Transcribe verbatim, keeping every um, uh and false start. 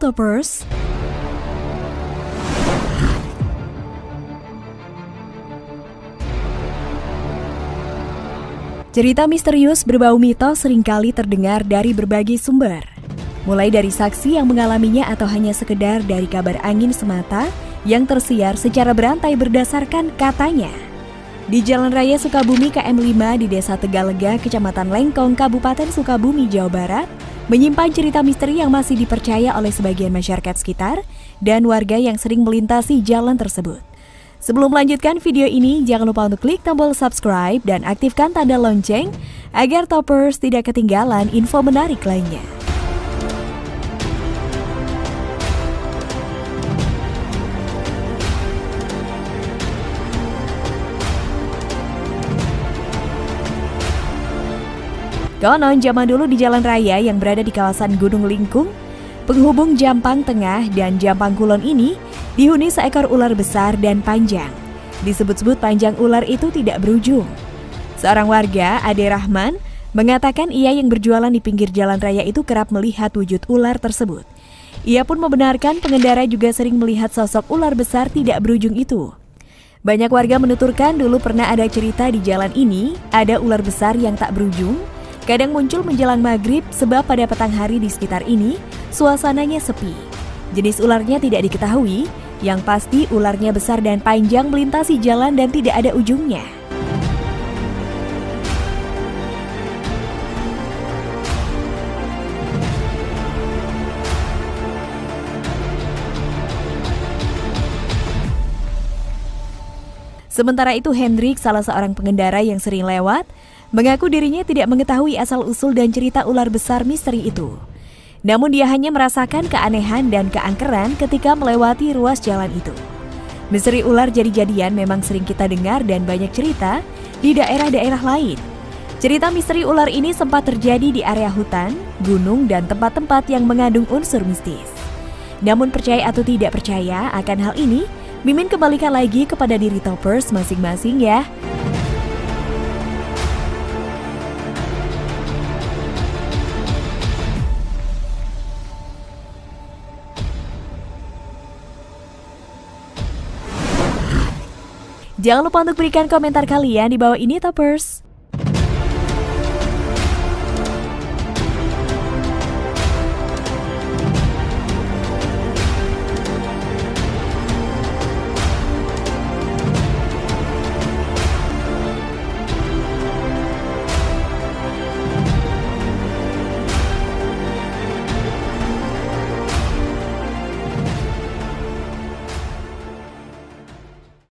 Toppers. Cerita misterius berbau mitos seringkali terdengar dari berbagai sumber. Mulai dari saksi yang mengalaminya atau hanya sekedar dari kabar angin semata yang tersiar secara berantai berdasarkan katanya. Di Jalan Raya Sukabumi K M lima di Desa Tegalega, Kecamatan Lengkong, Kabupaten Sukabumi, Jawa Barat, menyimpan cerita misteri yang masih dipercaya oleh sebagian masyarakat sekitar dan warga yang sering melintasi jalan tersebut. Sebelum melanjutkan video ini, jangan lupa untuk klik tombol subscribe dan aktifkan tanda lonceng agar Toppers tidak ketinggalan info menarik lainnya. Konon zaman dulu di jalan raya yang berada di kawasan Gunung Lingkung, penghubung Jampang Tengah dan Jampang Kulon ini dihuni seekor ular besar dan panjang. Disebut-sebut panjang ular itu tidak berujung. Seorang warga, Ade Rahman, mengatakan ia yang berjualan di pinggir jalan raya itu kerap melihat wujud ular tersebut. Ia pun membenarkan pengendara juga sering melihat sosok ular besar tidak berujung itu. Banyak warga menuturkan dulu pernah ada cerita di jalan ini, ada ular besar yang tak berujung, kadang muncul menjelang maghrib sebab pada petang hari di sekitar ini, suasananya sepi. Jenis ularnya tidak diketahui, yang pasti ularnya besar dan panjang melintasi jalan dan tidak ada ujungnya. Sementara itu Hendrik, salah seorang pengendara yang sering lewat, mengaku dirinya tidak mengetahui asal-usul dan cerita ular besar misteri itu. Namun dia hanya merasakan keanehan dan keangkeran ketika melewati ruas jalan itu. Misteri ular jadi-jadian memang sering kita dengar dan banyak cerita di daerah-daerah lain. Cerita misteri ular ini sempat terjadi di area hutan, gunung, dan tempat-tempat yang mengandung unsur mistis. Namun percaya atau tidak percaya akan hal ini, Mimin kembalikan lagi kepada diri Toppers masing-masing ya. Jangan lupa untuk berikan komentar kalian di bawah ini Toppers.